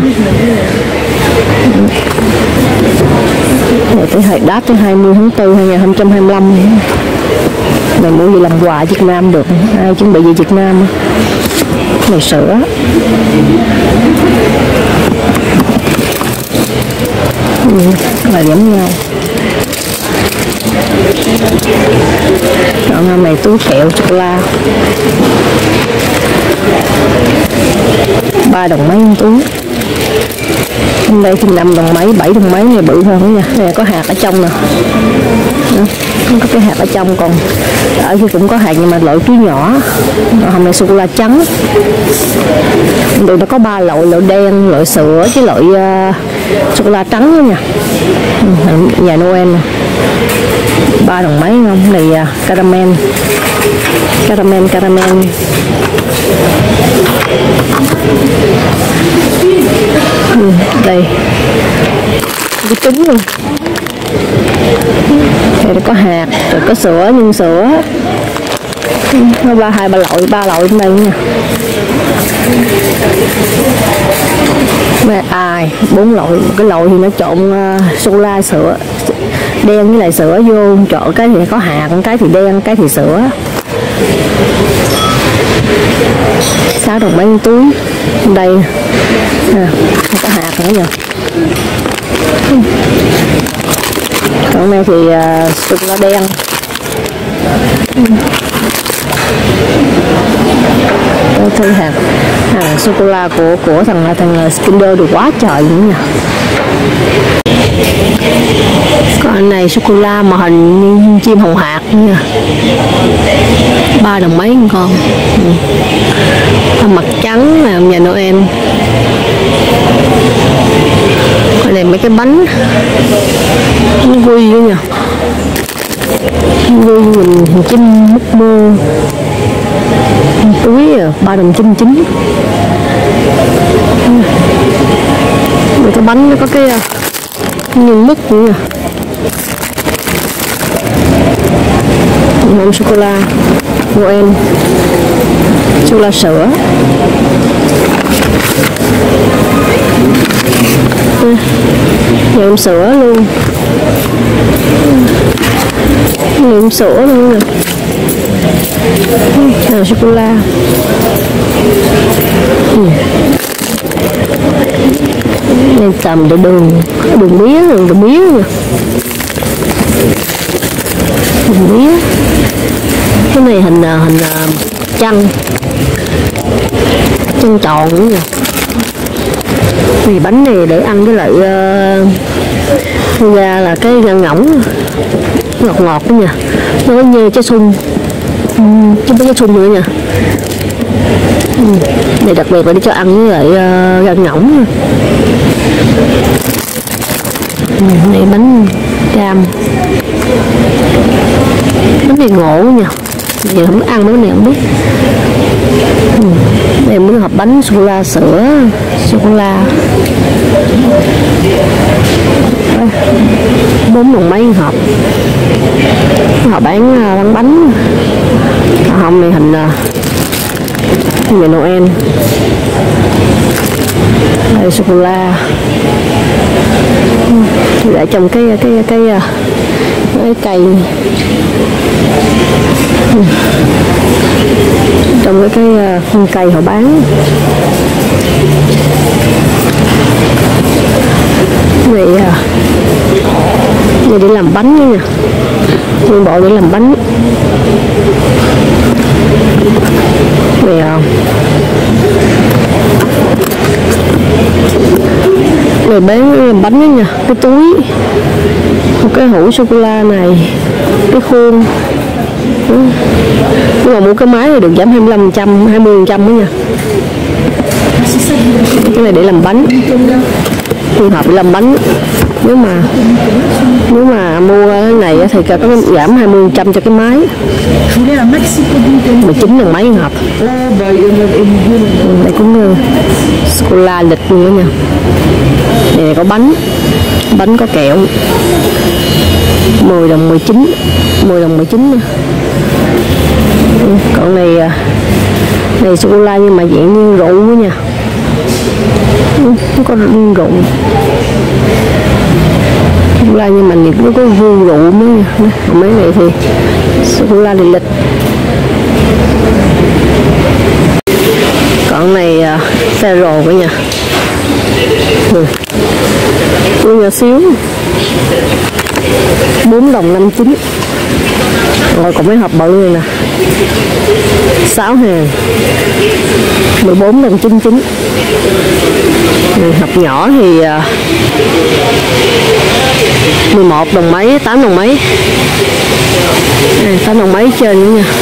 Này tới đát tới hai mươi tháng tư hai nghìn không trăm hai mươi lăm. Này mua gì làm quà Việt Nam được, ai chuẩn bị gì Việt Nam. Này sữa. Ừ, là giống nhau. Còn hôm này túi kẹo sô cô la ba đồng mấy túi. Hôm đây thì năm đồng mấy, bảy đồng mấy, này bự hơn đó nha. Này có hạt ở trong nè. Đó, có cái hạt ở trong, còn ở kia cũng có hạt nhưng mà loại túi nhỏ. Hôm nay sô cô la trắng. Rồi nó có ba loại, loại đen, loại sữa với loại uh, sô cô la trắng đó nha. Ừ, nhà Noel nè. Ba đồng mấy không? Này uh, caramel. Caramel, caramel. Ừ, đây. Cái trứng luôn. Đây có hạt, rồi có sữa, nhân sữa. Nó ba hai ba loại, ba loại trong đây nha. Đây, ai bốn loại, cái loại thì nó trộn uh, sô cô la sữa đen với lại sữa vô, trộn cái thì có hạt, cái thì đen, cái thì sữa. Sáu đồng mấy túi. Đây à, có hạt nữa nha. Còn này thì uh, sô cô la đen. Đây thư hạt hàng sô cô la của của thằng thằng Kinder được quá trời nữa nha. Còn này sô cô la mà hình chim hồng hạc nha. Ba đồng mấy con. Ừ. Mặt trắng là nhà Noel. Còn này mấy cái bánh vui nữa nha. Vui mình chim múc mơ. Túi à, ba đồng chín chín. Rồi cái bánh nó có cái nhân mứt nữa nha. Món sô cô la Noel, sô cô la sữa. Nhộm sữa luôn. Nhộm sữa luôn nè. Hàng sô cô la. Ừ. Đây tầm để đường, đường mía, đường, đường mía nè. Đường mía. Cái này hình hình chăn, chân tròn nữa nè. Thì bánh này để ăn với lại uh, ra là cái ngỗng. ngọt ngọt đó nha, nó có như trái sung, uhm, chứ không có trái sung nữa nha. uhm. Này đặc biệt là để cho ăn với lại uh, gan ngỗng. uhm, này bánh cam, bánh này ngộ nha, giờ không ăn mấy cái này không biết. uhm. Đây mới hộp bánh sô cô la sữa, sô cô la bốn đồng mấy hộp. Họ bán bán bánh không này hình ngày Noel. Đây sô cô la để trong cái cái cái cái, cái cây trong cái cái khung cây họ bán. Này này để làm bánh nữa nè, nguyên bộ để làm bánh. Này à, này bán làm bánh đó nha, cái túi, một cái hũ sô cô la này, cái khuôn. Nhưng mà mua cái máy thì được giảm hai mươi lăm phần trăm, hai mươi phần trăm đó nha. Cái này để làm bánh, trường hợp để làm bánh. Nếu mà nếu mà mua cái này thì có giảm hai mươi phần trăm cho cái máy. mười chín đồng mấy hộp. Đây cũng sô cô la lịch nữa nha. Đây này có bánh, bánh có kẹo, mười đồng mười chín, mười đồng mười chín nha. Còn này này sô cô la nhưng mà dạng như rượu nữa nha, nó có rượu sô cô la nhưng mà nó có hương rượu mới nha. Còn mấy này thì sô cô la lịch lịch. Còn này Ferrero cả nha, ừ. nhỏ xíu bốn đồng năm chín. Rồi còn mấy hộp bự này nè, sáu hàng mười bốn đồng chín chín. Ừ, hộp nhỏ thì mười một đồng mấy, tám đồng mấy. À, tám đồng mấy trên nữa nha,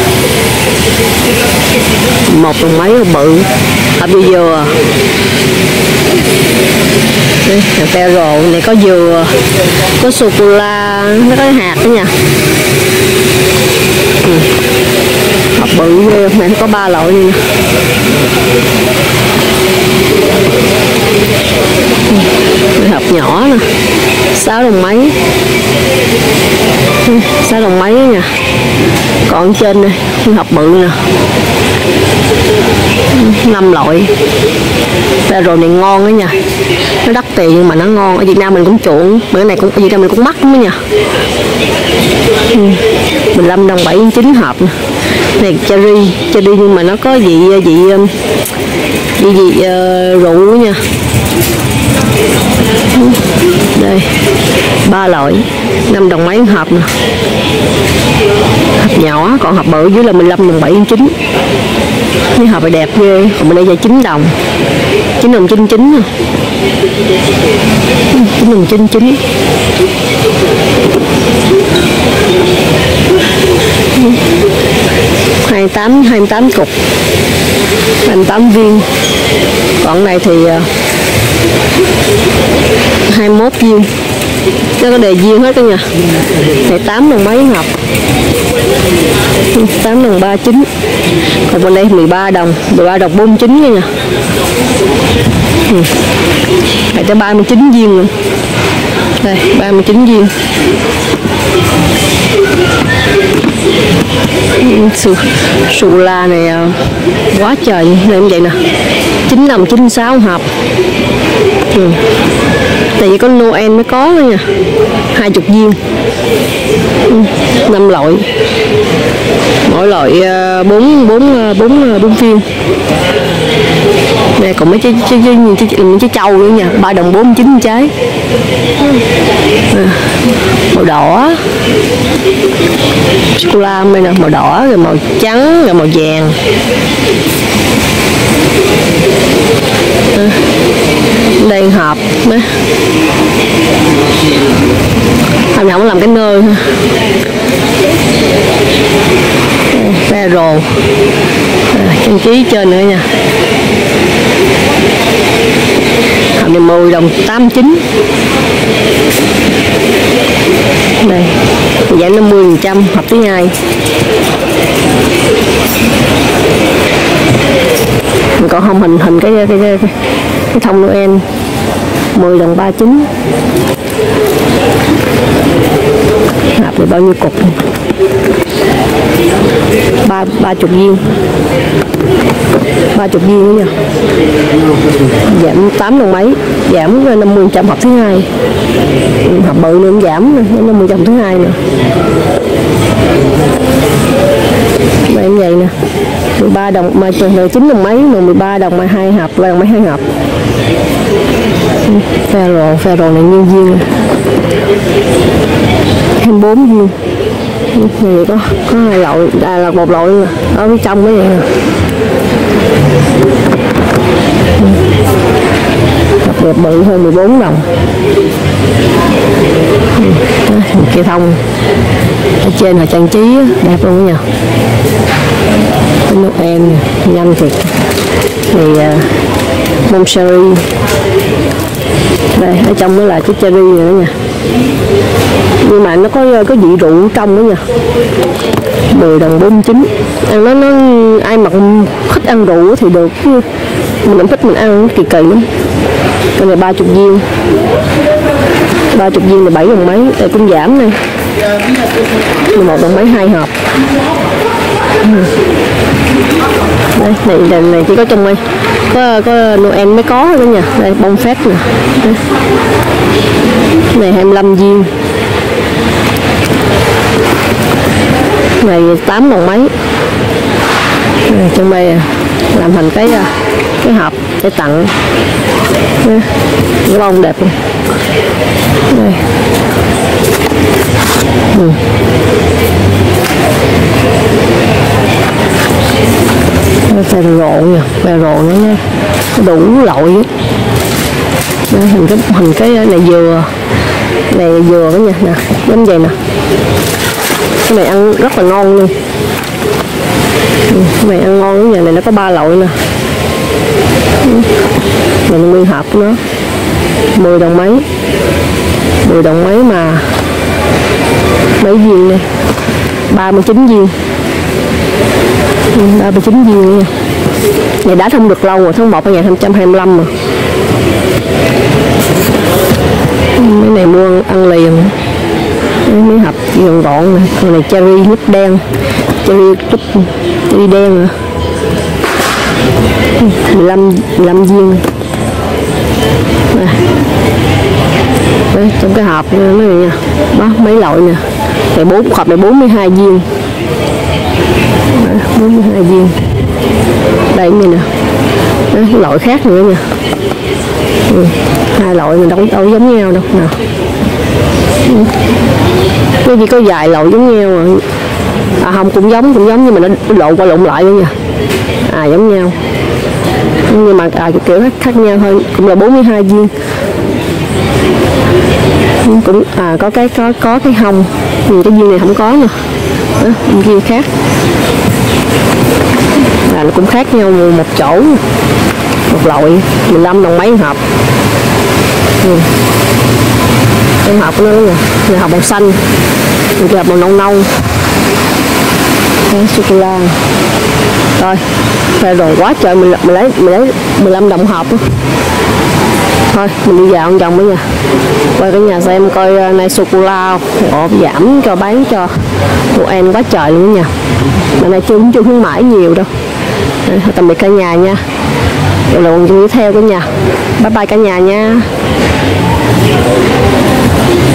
một đồng mấy là bự. Hộp dừa dừa đây, Ferrero này có dừa, có sô cô la, nó có hạt đó nha. Ừ. Hộp bự ghê, này có ba loại này nè. Ừ. Hộp nhỏ nè, sáu đồng mấy, ừ. sáu đồng mấy nha. Còn trên này hộp bự nè, năm loại. Ferrero này ngon đó nha, nó đắt tiền nhưng mà nó ngon. Ở Việt Nam mình cũng chuộng, bữa này cũng ở Việt Nam mình cũng mắc lắm đó nha. ừ. mười lăm đồng bảy chín hộp nè. Này cherry, cherry nhưng mà nó có vị vị vị vị uh, rượu nha. Đây ba loại, năm đồng mấy hộp nè. Hộp nhỏ, còn hộp bự dưới là mười lăm đồng bảy chín. Cái hộp này đẹp ghê, còn bên đây là chín đồng, chín đồng chín chín nè, chín đồng chín chín. hai mươi tám, hai mươi tám cục, hai mươi tám viên. Còn này thì hai mươi mốt viên, nó có đề viên hết đó nha. Này tám đồng mấy hộp, tám đồng ba chín. Còn bên đây mười ba đồng, mười ba đồng bốn mươi chín nha. Ừ. Này tới ba mươi chín viên nữa. Đây, ba mươi chín viên. Sô cô la này quá trời, này như vậy nè, chín đồng chín mươi sáu hộp. Ừ. Tại vì có Noel mới có nữa nha, hai mươi viên, ừ. năm loại, mỗi loại bốn bốn bốn bốn viên. Đây còn mấy trái trái trái, trái, trái trâu nữa nha, ba đồng bốn mươi chín trái. À, màu đỏ, sô cô la đây nè, màu đỏ rồi màu trắng rồi màu vàng. À, đây đây hộp đó. Hôm nào không làm cái nơ ha. Ferro à, trang trí trên nữa nha. Hộp này mười đồng tám mươi chín. Đây giảm năm mươi phần trăm hộp thứ hai. Mình còn không hình hình cái cái cái, cái, cái thông Noel mười đồng ba mươi chín. Hộp này bao nhiêu cục? ba ba chục viên, ba chục viên nữa nha. Giảm tám đồng mấy, giảm năm mươi trăm hộp thứ hai. Hộp bự nữa cũng giảm năm mươi trăm thứ hai nữa. Đây em vậy nè, mười ba đồng mà trời chín đồng mấy mà mười ba đồng mà hai hộp, ba đồng mấy hai hộp. Ferro, Ferro này nguyên viên hai mươi bốn viên. Này có có hai loại, à, là một loại ở phía trong cái vậy nè. Hộp đẹp bự hơn mười bốn đồng. Kia thông ở trên là trang trí đẹp luôn nha. Cái Noel nhanh thiệt. Thì uh, bông cherry. Đây ở trong đó là cái cherry nữa nha. Nhưng mà nó có có vị rượu trong đó nha. mười đồng bốn mươi chín. Ăn nó nó ai mà thích ăn rượu thì được, mình không thích mình ăn kỳ kỳ lắm. Cái này ba mươi viên. ba mươi viên là bảy đồng mấy. Đây cũng giảm này. mười một đồng mấy hai hộp. Đây, này, này, này chỉ có trong đây có, có Noel mới có nữa nha. Đây bông phét nè. Đây. Này hai mươi lăm viên. Này tám đồng mấy. Đây, trong đây làm thành cái cái hộp để tặng. Đây, cái bông đẹp này. Đây. Ừ. Ferro nha, Ferro nó nha, đủ loại á. Hình cái hình cái này dừa, này dừa đó nha, nè, giống vậy nè. Cái này ăn rất là ngon luôn. Cái này ăn ngon lắm nha, này nó có ba loại nè. Này là nguyên hộp của nó, mười đồng mấy, mười đồng mấy mà mấy viên này, ba mươi chín viên. ba mươi chín viên nha. Này đã thông được lâu rồi, tháng một năm hai nghìn không trăm hai mươi lăm mà. Mấy này mua ăn liền. Mấy hộp gọn gọn này. Còn này cherry nít đen, cherry trúc, cherry đen nữa. mười lăm, mười lăm viên. Đây. Đây, trong cái hộp này nha. Đó, mấy loại nè. Này bốn hộp này bốn mươi hai viên. bốn mươi hai viên. Đây này nè. Đó, loại khác nữa nha. Ừ. Hai loại mình đâu, đâu giống nhau đâu nào. Ừ. Cái gì có vài loại giống nhau mà. À không, cũng giống cũng giống nhưng mà nó lộn qua lộn lại nữa nha. À giống nhau. Nhưng mà à, kiểu khác nhau thôi, cũng là bốn mươi hai viên. Cũng à có cái có có cái hông. Nhưng cái viên này không có nè. Đó, viên kia khác. Là nó cũng khác nhau một chỗ. Một loại mười lăm đồng mấy hộp. Ừ. Cái hộp của nó nè, này hộp màu xanh, cái hộp màu nâu nâu. Cái sô cô la. Rồi, về rồi quá trời, mình, mình lấy mình lấy mười lăm đồng hộp đó. Thôi mình đi dạo một vòng nữa nha. Quay cái nhà xem coi này sô cô la họ giảm cho bán cho Noel quá trời luôn nha. Mà này chưa chưa khuyến mãi nhiều đâu. Đây, tạm biệt cả nhà nha. Rồi là cùng theo cả nhà. Bye bye cả nhà nha.